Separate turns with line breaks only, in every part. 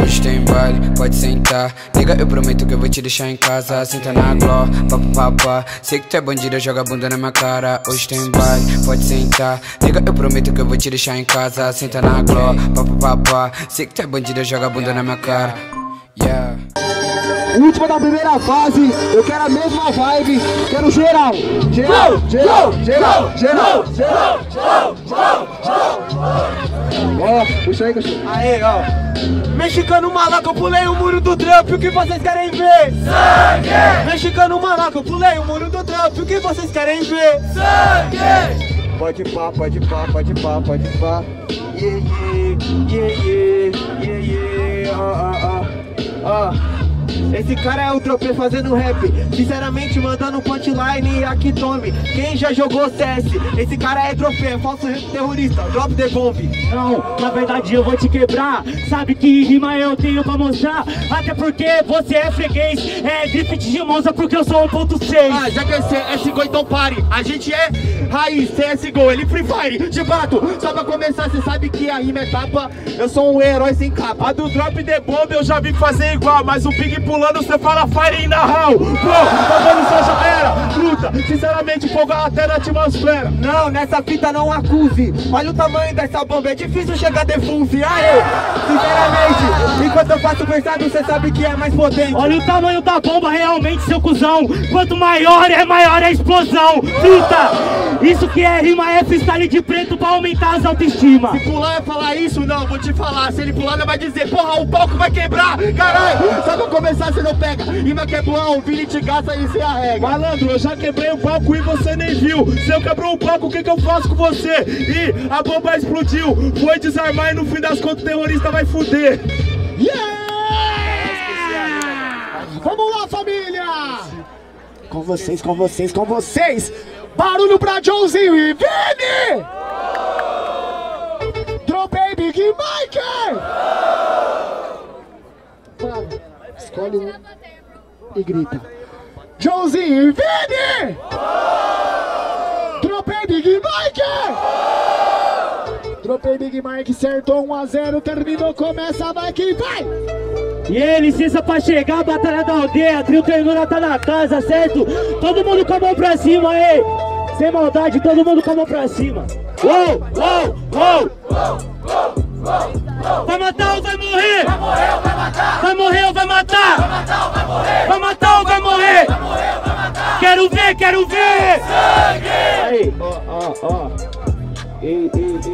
Hoje tem baile, pode sentar. Nega, eu prometo que eu vou te deixar em casa. Senta na gló, papapá. Sei que tu é bandida, joga a bunda na minha cara. Hoje tem baile, pode sentar. Nega, eu prometo que eu vou te deixar em casa. Senta na gló, papapá. Sei que tu é bandida, joga a bunda na minha cara. Yeah.
Última da primeira fase, eu quero a mesma vibe, quero geral. Geral, geral, geral, geral, geral, geral, geral. Ó, puxa aí, cachorro.
Aê, ó. Mexicano malaco, eu pulei o muro do Trump, o que vocês querem ver? Sangue! Mexicano malaco, eu pulei o muro do Trump, o que vocês querem ver? Sangue! Pode pá, pode pá, pode pá, pode pá. Yeah, yeah, yeah, yeah, yeah, yeah. Esse cara é o Tropê fazendo rap, sinceramente mandando punchline aqui tome. Quem já jogou CS? Esse cara é Tropê, é falso terrorista, drop the bomb.
Não, na verdade eu vou te quebrar. Sabe que rima eu tenho pra mostrar. Até porque você é freguês, é drift de Monza porque eu sou 1.6.
Ah, já que é CSGO então pare. A gente é raiz, CSGO, ele Free Fire, de bato. Só pra começar, cê sabe que a rima é tapa. Eu sou um herói sem capa.
A do drop the bomb eu já vi fazer igual, mas o Big pulando cê fala fire na hall. Pô, tá vendo só já era. Luta, sinceramente fogo até na atmosfera.
Não, nessa fita não acuse. Olha o tamanho dessa bomba, é difícil chegar a defuse. Aê, sinceramente, enquanto eu faço versado, cê sabe que é mais potente.
Olha o tamanho da bomba realmente, seu cuzão. Quanto maior é a explosão. Puta, isso que é rima é freestyle de preto pra aumentar as autoestima.
Se pular é falar isso, não, vou te falar. Se ele pular não vai dizer, porra, o palco vai quebrar. Caralho, só pra começar cê não pega. Rima que é bom, Vini te gasta e cê arrega.
Malandro, eu já quebrei o palco e você nem viu. Se eu quebrou o palco, o que eu faço com você? E a bomba explodiu. Foi desarmar e no fim das contas o terrorista vai fuder.
Yeah! Vamos lá, família! Com vocês, com vocês, com vocês! Barulho pra Joãozinho e Vini! Dropei Big Mike! Escolhe um e grita. Joãozinho e Vini! Dropei Big Mike! Dropei Big Mike, acertou 1 a 0, terminou, começa, vai que vai!
E aí, licença pra chegar, batalha da aldeia, trio ternura tá na casa, certo? Todo mundo com a mão pra cima, aí! Sem maldade, todo mundo com a mão pra cima! Uou, uou, uou! Vai matar ou vai morrer?
Vai morrer ou vai matar?
Vai morrer ou vai matar?
Vai matar ou vai morrer?
Vai matar ou vai morrer?
Vai morrer ou vai matar?
Quero ver, quero ver!
Sangue!
Aí, ó. Ei.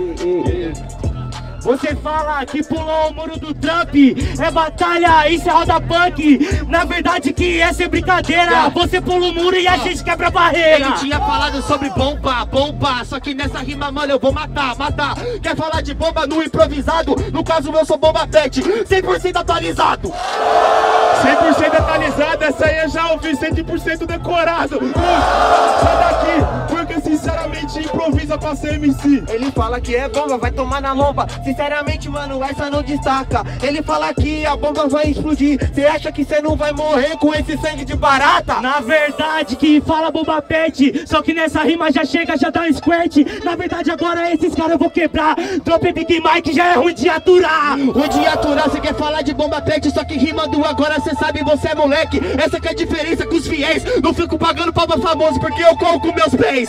Você fala que pulou o muro do Trump, é batalha, isso é roda punk. Na verdade que essa é brincadeira. Você pula o muro e a gente quebra a barreira.
Ele tinha falado sobre bomba, só que nessa rima, mano, eu vou matar. Quer falar de bomba no improvisado? No caso eu sou bomba pet, 100% atualizado.
100% atualizado, essa aí eu já ouvi, 100% decorado. Sai daqui, porque sinceramente improvisa pra ser MC.
Ele fala que é bomba, vai tomar na lomba. Sinceramente, mano, essa não destaca. Ele fala que a bomba vai explodir. Cê acha que cê não vai morrer com esse sangue de barata?
Na verdade que fala bomba pet, só que nessa rima já chega, já dá um squirt. Na verdade agora esses caras eu vou quebrar. Drop Big Mike já é ruim de aturar.
Ruim de aturar, cê quer falar de bomba pet, só que rimando agora cê sabe, você é moleque. Essa que é a diferença com os fiéis. Não fico pagando palma famoso porque eu corro com meus pés.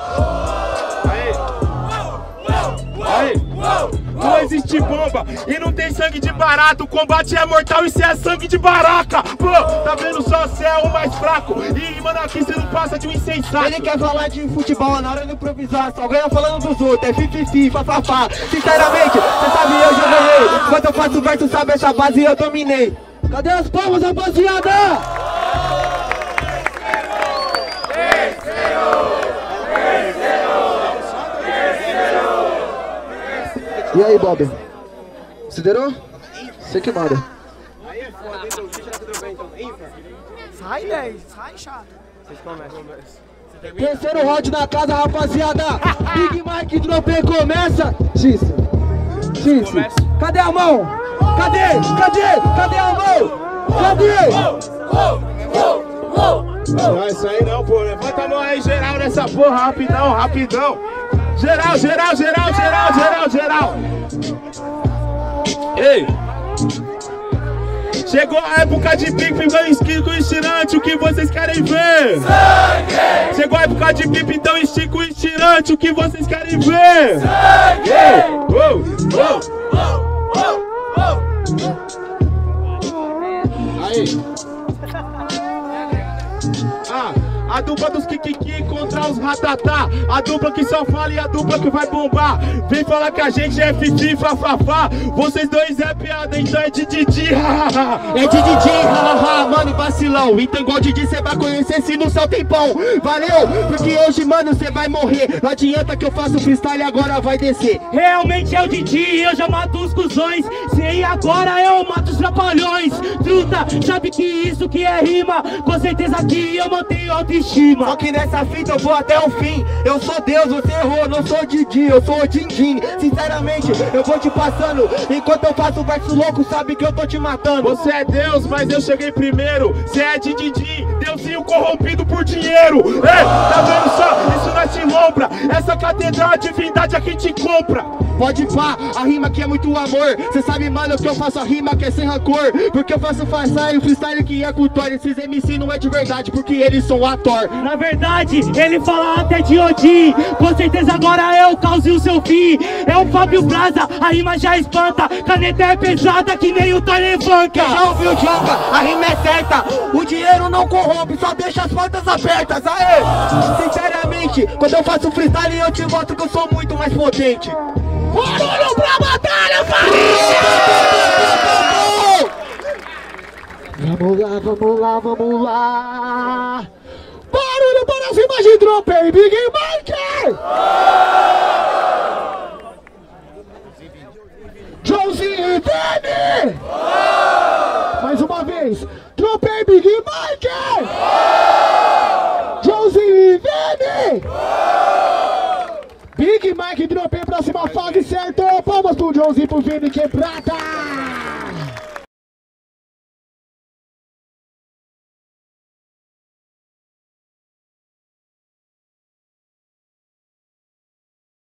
Aí, não existe bomba e não tem sangue de barato. O combate é mortal e cê é sangue de baraca. Pô, tá vendo só, cê é o mais fraco. E mano, aqui cê não passa de um insensato.
Ele quer falar de futebol na hora de improvisar, só ganha falando dos outros, é fififi, fafafá. Sinceramente, cê sabe, eu já ganhei. Quando eu faço verso, sabe, essa base eu dominei. Cadê as palmas, rapaziada? E aí, Bob? Considerou? Você que manda.
Sai, 10. Sai, chato.
Vocês começam. Terceiro round na casa, rapaziada. Big Mike Dropê começa. X. Cadê a mão? Cadê a mão?
Não é isso aí não, pô. Levanta a mão aí, geral, nessa porra, rapidão. Geral. Ei! Chegou a época de pique, então estica o estirante, o que vocês querem ver?
Sangue!
Chegou a época de pipe, então estica o estirante, o que vocês querem ver?
Sangue!
Aí.
A dupla dos Kikiki contra os Ratatá. A dupla que só fala e a dupla que vai bombar. Vem falar que a gente é fifi, fafafá. Vocês dois é piada, então é de Didi, hahaha.
É de Didi, hahaha, mano, vacilão. Então igual Didi cê vai conhecer se no céu tem pão. Valeu, porque hoje, mano, cê vai morrer. Não adianta que eu faço freestyle e agora vai descer.
Realmente é o Didi, eu já mato os cuzões. Sei agora eu mato os trapalhões. Truta, sabe que isso que é rima. Com certeza que eu mantenho autoestima.
Só que nessa fita eu vou até o fim. Eu sou Deus, você errou, não sou Didi, eu sou o Dindim. Sinceramente, eu vou te passando. Enquanto eu faço verso louco, sabe que eu tô te matando.
Você é Deus, mas eu cheguei primeiro. Você é de Didi, Deusinho corrompido por dinheiro. Tá vendo só? Isso não te lombra. Essa catedral, a divindade é quem te compra.
Pode pá, a rima aqui é muito amor. Cê sabe, mano, que eu faço a rima que é sem rancor. Porque eu faço freestyle, freestyle que é cultura. Esses MC não é de verdade, porque eles são ator.
Na verdade, ele fala até de Odin. Com certeza agora é o caos e o seu fim. É o Fábio Braza, a rima já espanta. Caneta é pesada que nem o Telefunka.
Já ouviu, Jonga? A rima é certa. O dinheiro não corrompe, só deixa as portas abertas. Aê! Sinceramente, quando eu faço freestyle eu te mostro que eu sou muito mais potente.
Barulho pra batalha, família!
Vamos lá, vamos lá, vamos lá. Barulho para as rimas de Drop e Big Mike! Joãozinho e Dani! Mais uma vez, Drop e Big Mike! Joãozinho e Dani! Big Mike, Drop, próxima fase, certo? Palmas pro Joãozinho e pro Vini Quebrada!